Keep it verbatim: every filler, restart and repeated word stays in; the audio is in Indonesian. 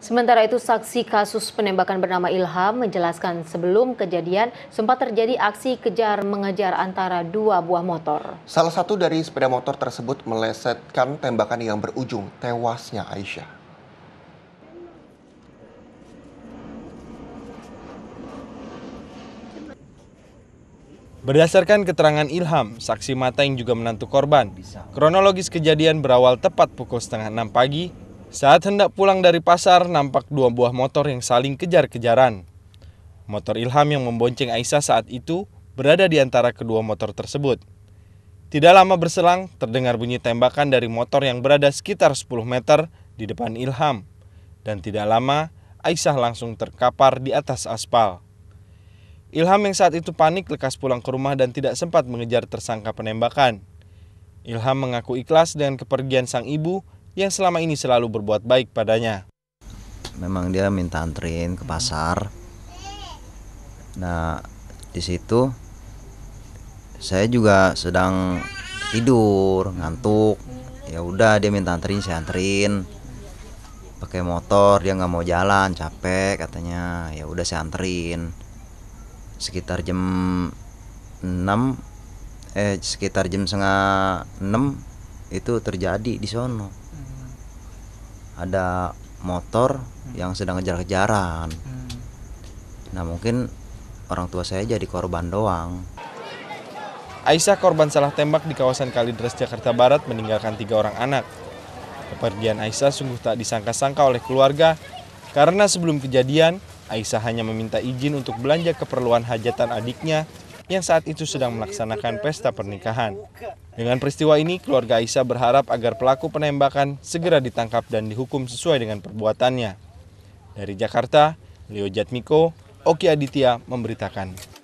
Sementara itu, saksi kasus penembakan bernama Ilham menjelaskan sebelum kejadian sempat terjadi aksi kejar mengejar antara dua buah motor. Salah satu dari sepeda motor tersebut melesetkan tembakan yang berujung tewasnya Aisyah. Berdasarkan keterangan Ilham, saksi mata yang juga menantu korban, kronologis kejadian berawal tepat pukul setengah enam pagi. Saat hendak pulang dari pasar, nampak dua buah motor yang saling kejar-kejaran. Motor Ilham yang membonceng Aisyah saat itu berada di antara kedua motor tersebut. Tidak lama berselang, terdengar bunyi tembakan dari motor yang berada sekitar sepuluh meter di depan Ilham. Dan tidak lama, Aisyah langsung terkapar di atas aspal. Ilham yang saat itu panik lekas pulang ke rumah dan tidak sempat mengejar tersangka penembakan. Ilham mengaku ikhlas dengan kepergian sang ibu yang selama ini selalu berbuat baik padanya. Memang dia minta anterin ke pasar. Nah, di situ saya juga sedang tidur, ngantuk. Ya udah dia minta anterin, saya anterin. Pakai motor, dia nggak mau jalan, capek katanya. Ya udah saya anterin. Sekitar jam enam eh sekitar jam setengah enam itu terjadi di sono. Ada motor yang sedang kejar-kejaran. Nah, mungkin orang tua saya jadi korban doang. Aisyah, korban salah tembak di kawasan Kalideres, Jakarta Barat, meninggalkan tiga orang anak. Kepergian Aisyah sungguh tak disangka-sangka oleh keluarga, karena sebelum kejadian, Aisyah hanya meminta izin untuk belanja keperluan hajatan adiknya yang saat itu sedang melaksanakan pesta pernikahan. Dengan peristiwa ini, keluarga Aisyah berharap agar pelaku penembakan segera ditangkap dan dihukum sesuai dengan perbuatannya. Dari Jakarta, Leo Jatmiko, Oki Aditya memberitakan.